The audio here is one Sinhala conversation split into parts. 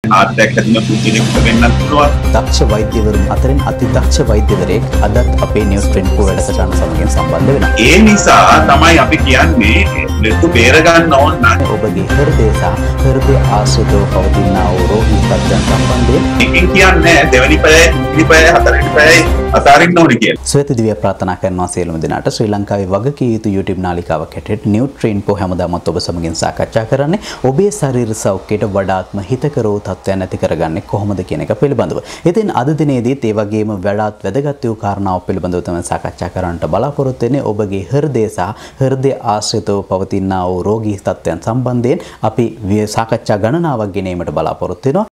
heart attack හැදුන පුද්ගලයෙකුට වෙන්නත් පුළුවන්. දක්ෂ වෛද්‍යවරුන් අතරින් අති දක්ෂ වෛද්‍යවරයෙක් අදත් අපේ නියුට්‍රින් පෝ වැඩසටහන සමගින් සම්බන්ධ වෙනවා. ඒ නිසා තමයි අපි කියන්නේ ලෙඩ බේර ගන්න ඕන නම් ඔබගේ හෘදය සහ හෘදය ආශ්‍රිතව පවතිනා වූ රෝගී තත්ත්වයන් සම්බන්ධයෙන් එකකින් කියන්නේ දෙවනි පැය, තුන්වෙනි පැය, හතරවෙනි පැය අතාරින්න ඕනේ කියලා. ස්වේත දිව්‍ය ප්‍රාර්ථනා කරනවා සියලුම දෙනාට ශ්‍රී ලංකාවේ වගකීම් යුතු YouTube නාලිකාවක් හැටියට නියුට්‍රින් පෝ හැමදාමත් ඔබ සමගින් සාකච්ඡා කරන්නේ ඔබේ ශරීර සෞඛ්‍යයට වඩාත්ම හිතකර වූ තත්ත්වයන් ඇති කරගන්නේ කොහොමද කියන එක පිළිබඳව. ඉතින් අද දිනේදීත් ඒ වගේම වඩාත් වැදගත් වූ කාරණාවක් පිළිබඳව තමයි සාකච්ඡා කරන්නට බලාපොරොත්තු වෙන්නේ. ඔබගේ හෘදය සහ හෘදය ආශ්‍රිතව පවතිනා වූ රෝගී තත්ත්වයන් සම්බන්ධයෙන් අපි සාකච්ඡා ගණනාවක් ගෙනීමට බලාපොරොත්තු වෙනවා.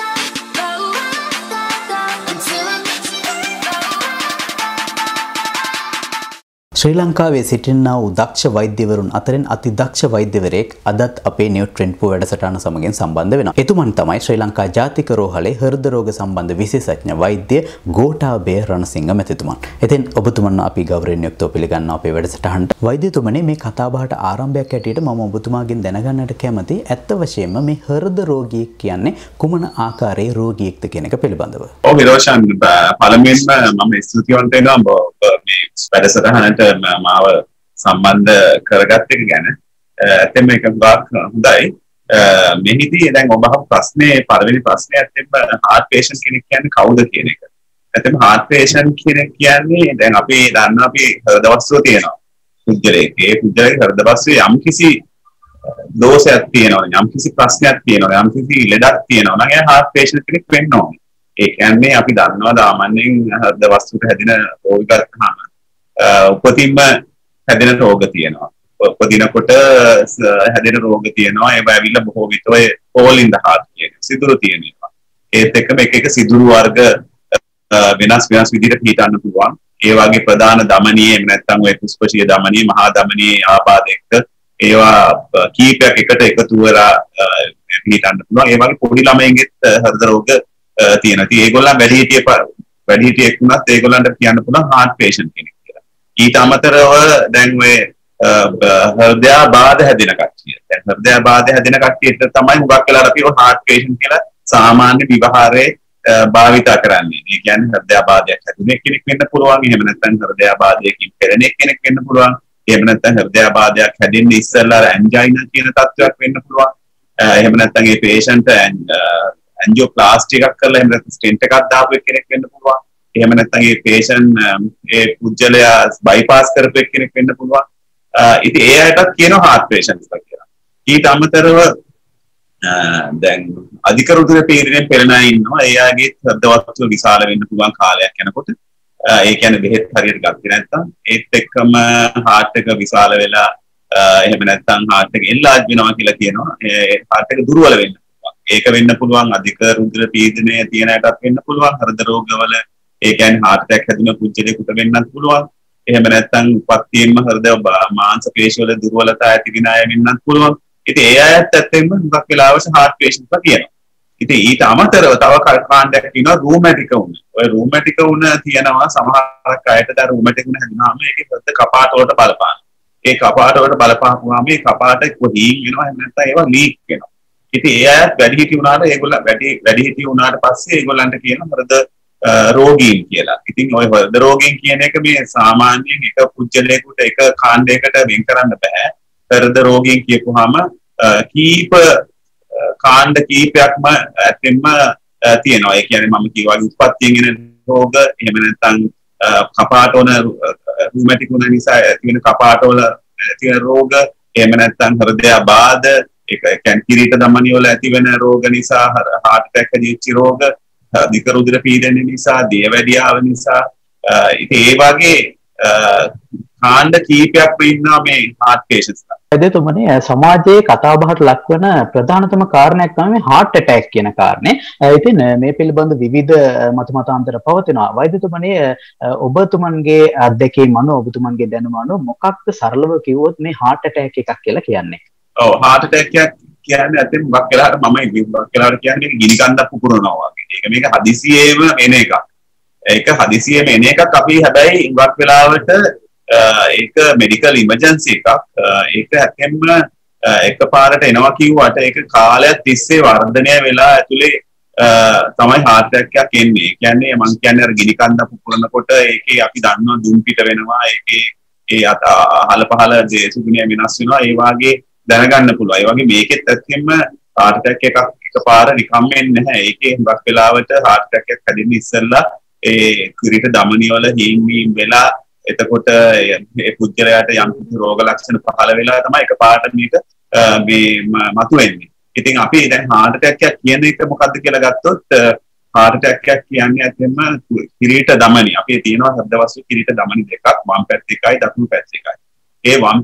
ශ්‍රී ලංකාවේ සිටිනා වූ දක්ෂ වෛද්‍යවරුන් අතරින් අති දක්ෂ වෛද්‍යවරයෙක් අදත් අපේ නියුට්‍රින් පෝ වැඩසටහන සමගින් සම්බන්ධ වෙනවා. එතුමන් තමයි ශ්‍රී ලංකා ජාතික රෝහලේ හෘද රෝග සම්බන්ධ විශේෂඥ වෛද්‍ය ගෝඨාභය රණසිංහ මැතිතුමන්. ඉතින් ඔබතුමන් අපි ගෞරවයෙන් යුක්තව පිළිගන්නවා අපේ වැඩසටහනට. වෛද්‍යතුමනි, මේ කතාබහට ආරම්භයක් ඇටියට මම ඔබතුමාගෙන් දැනගන්නට කැමති ඇත්ත වශයෙන්ම මේ හෘද රෝගියෙක් කියන්නේ කුමන ආකාරයේ රෝගියෙක්ද කියන එක පිළිබඳව. ඔව් හිරෝෂන්, පළමුවෙන්ම මම ස්තුතිවන්ත වෙනවා මේ වැඩසටහනට මාව සම්බන්ධ කරගත්ත එක ගැන. ඇත්තම එක හොඳයි. මෙහිදී දැන් ඔබ අහපු ප්‍රශ්නේ පළවෙනි ප්‍රශ්නේ ඇත්තම heart patient කෙනෙක් කියන්නේ කවුද කියන එක. ඇත්තම heart patient කෙනෙක් කියන්නේ දැන් අපි දන්නවා අපි හෘද වස්තුව තියෙනවා. පුද්ගලයෙක්. ඒ පුද්ගලයාගේ හෘද වස්තුවේ යම්කිසි දෝෂයක් තියෙනවා, යම්කිසි ප්‍රශ්නයක් තියෙනවා, යම්කිසි ලෙඩක් තියෙනවා නම් එයා heart patient කෙනෙක් වෙන්න ඕනේ. ඒ කියන්නේ අපි දන්නවා සාමාන්‍යයෙන් හෘද වස්තුවට හැදෙන රෝග ගත්තාම උපතින්ම හැදෙන රෝග තියෙනවා. උපදිනකොට හැදෙන රෝග තියෙනවා. ඒවා ඇවිල්ලා බොහෝ විට ඔය hole in the heart කියන සිදුරු තියෙනවා. ඒත් එක්කම එක එක සිදුරු වර්ග වෙනස් විදිහට හිටන්න පුළුවන්. ඒ වගේ ප්‍රධාන ධමනියේ එහෙම නැත්නම් ඔය පුෂ්පශීල ධමනියේ, මහා ධමනියේ ආබාධ එක්ක ඒවා කීපයක් එකට එකතු වෙලා හිටන්න පුළුවන්. ඒ වගේ පොඩි ළමයින්ගෙත් හෘද රෝග තියෙනවා. ඉතින් ඒගොල්ලන් වැඩිහිටියෙක් වුණත් ඒගොල්ලන්ට කියන්න පුළුවන් heart patient කෙනෙක්. ඊට අමතරව දැන් ඔය හෘදයාබාධ හැදෙන කට්ටිය. දැන් හෘදයාබාධ හැදෙන කට්ටියට තමයි හුඟක් වෙලාවට අපි heart patient කියලා සාමාන්‍ය විවහාරයේ භාවිතා කරන්නේ. ඒ කියන්නේ හෘදයාබාධයක් හැදුනේ කෙනෙක් වෙන්න පුළුවන්. එහෙම නැත්නම් හෘදයාබාධයකින් පෙළෙන කෙනෙක් වෙන්න පුළුවන්. එහෙම නැත්නම් හෘදයාබාධයක් හැදෙන්න ඉස්සෙල්ලා ඇන්ජයිනා කියන තත්ත්වයක් වෙන්න පුළුවන්. එහෙම නැත්නම් මේ patient ඇන්ජියෝප්ලාස්ටි එකක් කරලා එහෙම නැත්නම් ස්ටෙන්ට් එකක් දාපු කෙනෙක් වෙන්න පුළුවන්. එහෙම නැත්නම් මේ patient ඒ පුජ්‍යලයා බයිපාස් කරපු කෙනෙක් වෙන්න පුළුවන්. ඉතින් ඒ අයටත් කියනවා heart patients කියලා. ඊට අමතරව දැන් අධික රුධිර පීඩනයෙන් පෙළෙන අය ඉන්නවා. ඒ අයගේ හෘද වස්තුව විශාල වෙන්න පුළුවන් කාලයක් යනකොට. ඒ කියන්නේ බෙහෙත් හරියට ගත්තේ නැත්නම් ඒත් එක්කම heart එක විශාල වෙලා එහෙම නැත්නම් heart එක enlarge වෙනවා කියලා කියනවා. ඒ heart එක දුර්වල වෙන්න පුළුවන්. ඒක වෙන්න පුළුවන්. අධික රුධිර පීඩනය තියෙන අයටත් වෙන්න පුළුවන්. හෘද රෝගවල ඒ කියන්නේ heart attack හැදුන පුද්ගලයෙකුට වෙන්නත් පුළුවන්. එහෙම නැත්නම් උපත්යෙන්ම හෘද මාංශ පේශි වල දුර්වලතා ඇති වෙන අය වෙන්නත් පුළුවන්. ඉතින් ඒ අයත් ඇත්තෙන්ම හුඟක් වෙලාවට heart patient ලා කියනවා. ඉතින් ඊට අමතරව තව කාණ්ඩයක් තියෙනවා rheumatic වුණ. ඔය rheumatic වුණ තියෙනවා සමහරක් අයට දැන් rheumatic වුණ හැදුනහම ඒකේ හෘද කපාට වලට බලපාන. ඒ කපාට වලට බලපාපුවාම මේ කපාට කොහීන් වෙනවා. එහෙම නැත්නම් ඒවා ලීක් වෙනවා. ඉතින් ඒ අයත් වැඩිහිටි වුණාට ඒගොල්ලෝ වැඩිහිටි වුණාට පස්සේ ඒගොල්ලන්ට කියන හෘද රෝගීන් කියලා. ඉතින් ඔය හෘද රෝගීන් කියන එක මේ සාමාන්‍යයෙන් එක පුජ්‍යලයකට එක කාණ්ඩයකට වෙන් කරන්න බෑ. හෘද රෝගීන් කියපුවාම කීප කාණ්ඩ කීපයක්ම ඇත්තෙන්ම තියෙනවා. ඒ කියන්නේ මම කියවා වගේ උත්පත්තියෙන් එන රෝග, එහෙම නැත්නම් කපාට වන රුමැටික් වුණ නිසා තියෙන කපාට වල තියෙන රෝග, එහෙම නැත්නම් හෘදයාබාධ, ඒක කියන්නේ කිරීට ධමනි වල ඇති වෙන රෝග නිසා heart attack ඇදිච්ච රෝග, අධික රුධිර පීඩනය නිසා, දියවැඩියාව නිසා, ඉතින් ඒ වගේ කාණ්ඩ කීපයක් ඉන්නවා මේ heart patients ලා. එදෙතුමනේ සමාජයේ කතාබහට ලක්වන ප්‍රධානතම කාරණයක් තමයි heart attack කියන කාරණේ. ඉතින් මේ පිළිබඳ විවිධ මතමතාන්තර පවතිනවා. වෛද්‍යතුමනේ ඔබතුමන්ගේ අත්දැකීම් අනුව ඔබතුමන්ගේ දැනුම අනුව මොකක්ද සරලව කිව්වොත් මේ heart attack එකක් කියලා කියන්නේ? ඔව්, heart attack එකක් කියන්නේ අතින් මොකක් වෙලාවට මම මොකක් වෙලාවට කියන්නේ ගිනි කන්දක් පුපුරනවා වගේ. ඒක මේක හදිසියෙම එන එකක්. ඒක හදිසියෙම එන එකක්. අපි හැබැයි මොකක් වෙලාවට ඒක මෙඩිකල් ඉමර්ජන්සි එකක්. ඒක හැකෙන්න එකපාරට එනවා කිව්වට ඒක කාලයක් තිස්සේ වර්ධනය වෙලා ඇතුලේ තමයි heart attack එකක් එන්නේ. කියන්නේ මම කියන්නේ අර ගිනි කන්ද පුපුරනකොට ඒකේ අපි දන්නවා දුම් පිට වෙනවා. ඒකේ ඒ අහල පහල දේශගුණය වෙනස් වෙනවා. ඒ වාගේ දැනගන්න පුළුවන්. ඒ වගේ මේකෙත් ඇත්තෙන්ම heart attack එකක් එකපාර නිකම්ම එන්නේ නැහැ. ඒකේ හුඟක් වෙලාවට heart attack එකක් හැදෙන්න ඉස්සෙල්ලා ඒ කිරිට ධමනිය වල හීන්වීම් වෙලා එතකොට මේ පුද්ගලයාට යම් රෝග ලක්ෂණ පහළ වෙලා තමයි එකපාරට මේක මේ මතුවෙන්නේ. ඉතින් අපි දැන් heart attack එකක් කියන එක මොකද්ද කියලා ගත්තොත් heart attack එකක් කියන්නේ ඇත්තෙන්ම කිරීට ධමනි. අපේ තියෙනවා හෘද වස්තු කිරීට ධමනි දෙකක්, වම් පැත්ත එකයි දකුණු පැත්ත එකයි. ඒ වම්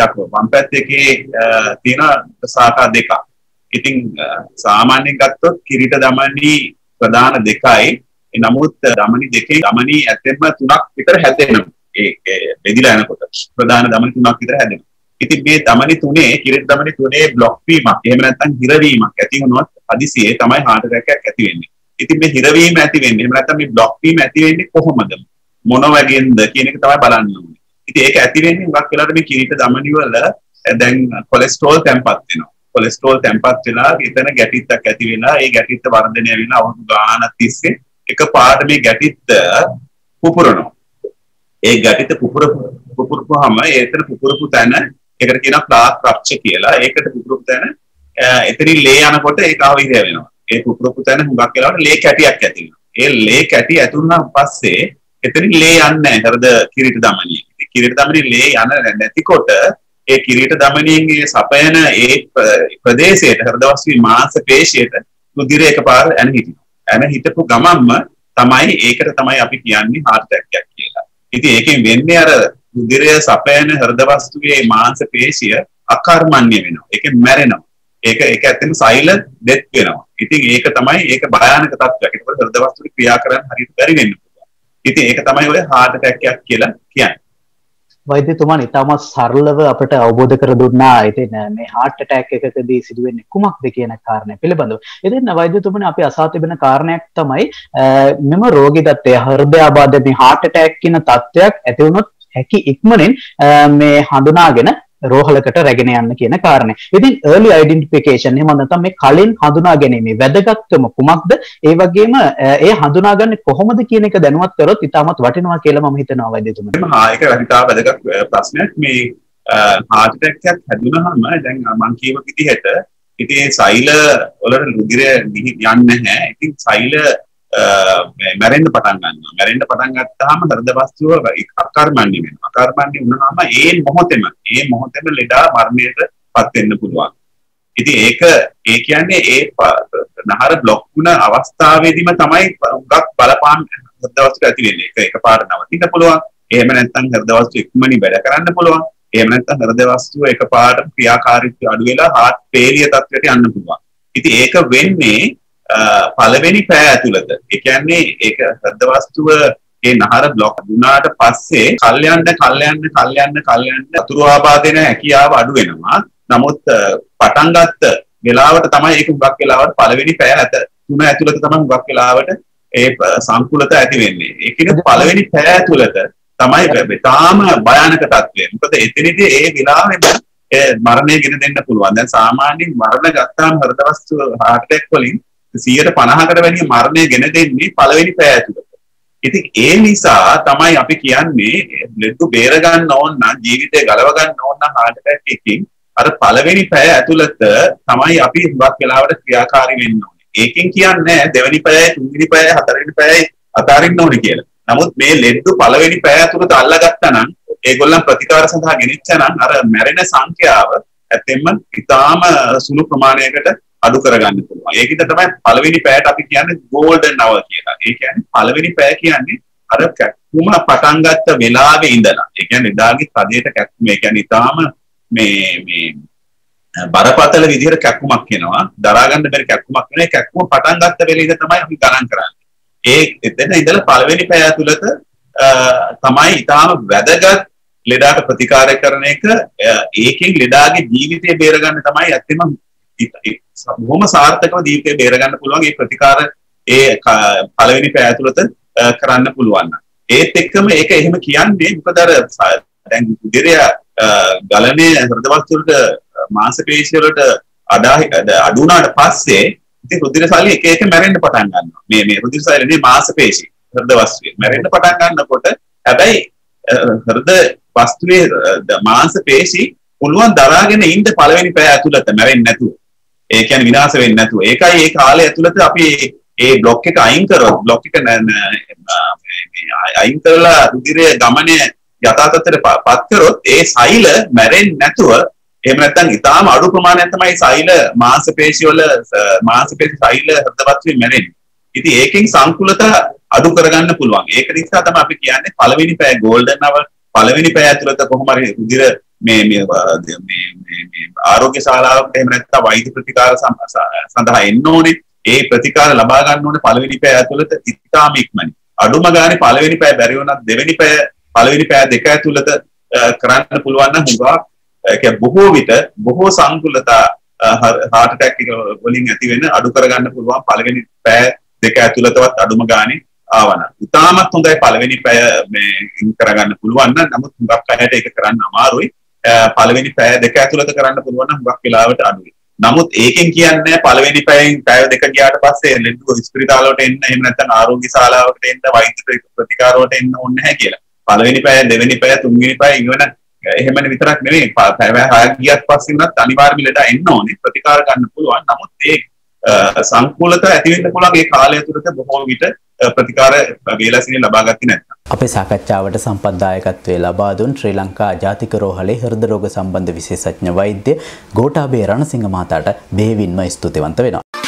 පැත්තේ තියෙන ශාඛා දෙකක්. ඉතින් සාමාන්‍යයෙන් ගත්තොත් කිරීට ධමනි ප්‍රධාන දෙකයි. නමුත් ධමනි දෙකේ ධමනි ඇත්තෙන්ම තුනක් විතර හැදෙනවා. ඒ බෙදිලා යනකොට ප්‍රධාන ධමනි තුනක් විතර හැදෙනවා. ඉතින් මේ ධමනි තුනේ කිරීට ධමනි තුනේ බ්ලොක් වීමක් එහෙම නැත්නම් හිරවීමක් ඇති වුණොත් හදිසියේ තමයි heart attack එකක් ඇති වෙන්නේ. ඉතින් මේ හිරවීම ඇති වෙන්නේ එහෙම නැත්නම් මේ බ්ලොක් වීම ඇති වෙන්නේ කොහොමද? මොන වගේන්ද කියන එක තමයි බලන්න ඕනේ. ඉතින් ඒක ඇති වෙන්නේ හුඟක් වෙලාවට මේ කිරීට ධමනි වල දැන් කොලෙස්ටරෝල් තැම්පත් වෙනවා. කොලෙස්ටරෝල් තැම්පත් වෙලා එතන ගැටිත්තක් ඇති වෙලා ඒ ගැටිත්ත වර්ධනය වෙලා අවුරුදු ගාණක් තිස්සේ එකපාරට මේ ගැටිත්ත පුපුරනවා. ඒ ගැටිත්ත පුපුරපුවාම ඒතර පුපුරපු තැන ඒකට කියනවා ප්ලාක් රප්චර් කියලා. ඒකට පුපුරපු තැන එතනින් ලේ යනකොට ඒක ආවිහිර වෙනවා. ඒ පුපුරපු තැන හුඟක් වෙලාවට ලේ කැටියක් ඇති වෙනවා. ඒ ලේ කැටි ඇති වුණාන් පස්සේ එතනින් ලේ යන්නේ නැහැ හෘද කිරීට ධමනිය. කිරීට ධමනිය ලේ යන නැතිකොට ඒ කිරීට ධමනියගේ සපයන ඒ ප්‍රදේශයට හෘද වස්තුවේ මාංශ පේශියට රුධිරය එකපාර එන හිටිනවා. එන හිටපු ගමන්ම තමයි ඒකට තමයි අපි කියන්නේ heart attack එකක් කියලා. ඉතින් ඒකෙන් වෙන්නේ අර රුධිරය සපයන හෘද වස්තුවේ මාංශ පේශිය අකර්මණ්‍ය වෙනවා. ඒකෙන් මැරෙනවා. ඒක ඇත්තටම සයිලන්ට් ඩෙත් වෙනවා. ඉතින් ඒක තමයි ඒක භයානක තත්ත්වයක්. ඒකවල හෘද වස්තුවේ ක්‍රියා කරන්න හරියට බැරි වෙන්න පුළුවන්. ඉතින් ඒක තමයි ඔය heart attack එකක් කියලා කියන්නේ. වෛද්‍යතුමන් ඉතාමත් සරලව අපට අවබෝධ කර දුන්නා. ඉතින් මේ heart attack එකකදී සිදුවෙන්නේ කුමක්ද කියන කාරණය පිළිබඳව. ඉතින් වෛද්‍යතුමනි අපි අසා තිබෙන කාරණයක් තමයි මෙම රෝගී තත්ත්වය හෘදයාබාධ මේ heart attack කියන තත්ත්වයක් ඇති වුණොත් හැකි ඉක්මනින් මේ හඳුනාගෙන රෝහලකට රැගෙන යන්න කියන කාරණය. ඉතින් early identification එහෙම නැත්නම් මේ කලින් හඳුනා ගැනීමේ වැදගත්කම කුමක්ද? ඒ වගේම ඒ හඳුනාගන්නේ කොහොමද කියන එක දැනුවත් කරොත් ඉතාමත් වටිනවා කියලා මම හිතනවා වෛද්‍යතුමනි. ඒක ඉතාම වැදගත් ප්‍රශ්නයක්. මේ heart attack එකක් හැදුනහම දැන් මම කියව විදිහට ඉතින් සෛල වලට රුධිරය යන්නේ නැහැ. ඉතින් සෛල මැරෙන්න පටන් ගන්නවා. මැරෙන්න පටන් ගත්තාම හෘද වස්තුව අකර්මණ්‍ය වෙනවා. අකර්මණ්‍ය වුණාම ඒ මොහොතේම ලෙඩා මරණයටපත් වෙන්න පුළුවන්. ඉතින් ඒ කියන්නේ ඒ නහර බ්ලොක් වුණ අවස්ථාවේදීම තමයි උගක් බලපාන හෘද වස්තුව ඇති වෙන්නේ. ඒක එකපාරට නවතින්න පුළුවන්. එහෙම නැත්නම් හෘද වස්තුව ඉක්මනින් වැඩ කරන්න පුළුවන්. එහෙම නැත්නම් හෘද වස්තුව එකපාරට ක්‍රියාකාරීත්වය අඩු වෙලා heart failure තත්ත්වයට යන්න පුළුවන්. ඉතින් ඒක වෙන්නේ පළවෙනි පැය ඇතුළත. ඒ කියන්නේ ඒක හෘද වස්තුව ඒ නහර බ්ලොක් වුණාට පස්සේ කල්යන්න අතුරු ආබාධන හැකියාව අඩු වෙනවා. නමුත් පටන් ගත්ත වෙලාවට තමයි ඒක හුඟක් වෙලාවට පළවෙනි පැය තුන ඇතුළත තමයි හුඟක් වෙලාවට ඒ සංකුලත ඇති වෙන්නේ. ඒ කියන්නේ පළවෙනි පැය ඇතුළත තමයි තාම භයානක තත්ත්වය. මොකද එතනදී ඒ විලාවෙම මරණය ගෙන දෙන්න පුළුවන්. දැන් සාමාන්‍යයෙන් මරණ ගත්තාම හෘද වස්තු heart attack වලින් 150කට වැඩිය මරණය ගෙන දෙන්නේ පළවෙනි පැය ඇතුළත. ඉතින් ඒ නිසා තමයි අපි කියන්නේ ලෙඩු බේර ගන්න ඕන නම් ජීවිතය ගලව ගන්න ඕන නම් heart attack එකකින් අර පළවෙනි පැය ඇතුළත තමයි අපි හුඟක් වෙලාවට ක්‍රියාකාරී වෙන්න ඕනේ. ඒකෙන් කියන්නේ දෙවෙනි පැය, තුන්වෙනි පැය, හතරවෙනි පැය අතාරින්න ඕනේ කියලා. නමුත් මේ ලෙඩු පළවෙනි පැය ඇතුළත අල්ලගත්තා නම් ඒගොල්ලන් ප්‍රතිකාර සඳහා ගෙනිච්චා නම් අර මැරෙන සංඛ්‍යාව ඇත්තෙන්ම ඉතාම සුළු ප්‍රමාණයකට අඩු කරගන්න පුළුවන්. ඒකිට තමයි පළවෙනි පැයට අපි කියන්නේ golden hour කියලා. ඒ කියන්නේ පළවෙනි පැය කියන්නේ අර කැක්කුම පටන් ගත්ත වෙලාවේ ඉඳලා. ඒ කියන්නේ එදාගේ තදයට කැක්කුම. ඒ කියන්නේ ඉතාලම මේ බරපතල විදිහට කැක්කුමක් එනවා. දරා ගන්න බැරි කැක්කුමක් වෙනවා. ඒ කැක්කුම පටන් ගත්ත වෙලේ ඉඳලා තමයි අපි ගණන් කරන්නේ. ඒ එතන ඉඳලා පළවෙනි පැය ඇතුළත තමයි ඉතාලම වැදගත් ලෙඩාට ප්‍රතිකාර කරන එක. ඒකෙන් ලෙඩාගේ ජීවිතය බේර ගන්න තමයි ඇත්තම බොහොම සාර්ථකව ජීවිතය බේර ගන්න පුළුවන්. ඒ ප්‍රතිකාර ඒ පළවෙනි පැය ඇතුළත කරන්න පුළුවන්. ඒත් එක්කම ඒක එහෙම කියන්නේ මොකද අර දැන් රුධිරය ගලණය හෘද වස්තු වලට මාංශ පේශි වලට අඩු වුණාට පස්සේ ඉතින් රුධිර සල්ලි එක එක මැරෙන්න පටන් ගන්නවා. මේ රුධිර සල්ලිනේ මාංශපේශි හෘද වස්තුවේ මැරෙන්න පටන් ගන්නකොට හැබැයි හෘද වස්තුවේ මාංශපේශි පුළුවන් දරාගෙන ඉන්න පළවෙනි පැය ඇතුළත මැරෙන්නේ නැතුව. ඒ කියන්නේ විනාශ වෙන්නේ නැතුව. ඒකයි ඒ කාලය ඇතුළත අපි ඒ બ્લોක් එක අයින් කරොත් બ્લોක් එක අයින් කරලා රුධිරයේ ගමනය යථා තත්ත්වයටපත් කරොත් ඒ සෛල මැරෙන්නේ නැතුව එහෙම නැත්නම් ඊටාම අඩු ප්‍රමාණයක් තමයි සෛල මාංශපේශි වල මාංශපේශි සෛල හෘදවත්වයේ මැරෙන්නේ. ඉතින් ඒකෙන් සංකුලතා අඩු කරගන්න පුළුවන්. ඒක නිසා තමයි අපි කියන්නේ පළවෙනි පැය ගෝල්ඩන් අවර් පළවෙනි පැය ඇතුළත කොහොම හරි රුධිර මේ ආරෝග්‍ය ශාලාවකට එහෙම නැත්නම් වෛද්‍ය ප්‍රතිකාර සඳහා එන්න ඕනේ. ඒ ප්‍රතිකාර ලබා ගන්න ඕනේ පළවෙනි පැය ඇතුළත ඉතාම ඉක්මනින්. අඩුම ගානේ පළවෙනි පැය බැරි වුණත් දෙවෙනි පැය පළවෙනි පැය දෙක ඇතුළත කරන්න පුළුවන් නම් හුඟක් ඒක බොහෝ විට බොහෝ සංකුලතා heart attack එක වලින් ඇති වෙන අඩු කරගන්න පුළුවන් පළවෙනි පැය දෙක ඇතුළතවත් අඩුම ගානේ ආවනම්. ඉතාමත් හොඳයි පළවෙනි පැය මේ කරගන්න පුළුවන් නම් නමුත් හුඟක් අයට ඒක කරන්න අමාරුයි. පළවෙනි පැය දෙක ඇතුළත කරන්න පුළුවන් නම් හුඟක් වෙලාවට අඩුයි. නමුත් ඒකෙන් කියන්නේ පළවෙනි පැයෙන් පැය දෙක ගියාට පස්සේ ලෙඩුව ස්පිරිතාල වලට එන්න එහෙම නැත්නම් ආරෝග්‍ය ශාලාවකට එන්න වෛද්‍ය ප්‍රතිකාර වලට එන්න ඕනේ නැහැ කියලා. පළවෙනි පැය දෙවෙනි පැය තුන්වෙනි පැය ඉවන එහෙමනේ විතරක් නෙවෙයි පැය 6 ගියත් පස්සේ උනත් අනිවාර්යයෙන්ම ලෙඩ එන්න ඕනේ ප්‍රතිකාර ගන්න පුළුවන්. නමුත් ඒ සංකූලතා ඇති වෙන්න පුළුවන් ඒ කාලය තුරට බොහෝ විට ප්‍රතිකාර වේලසිනිය ලබා ගත්තේ නැත්නම්. අපේ සාකච්ඡාවට සම්පත්දායකත්වයේ ලබා දුන් ශ්‍රී ලංකා ජාතික රෝහලේ හෘද රෝග සම්බන්ධ විශේෂඥ වෛද්‍ය ගෝඨාභය රණසිංහ මහතාට බෙහෙවින්ම ස්තුතිවන්ත වෙනවා.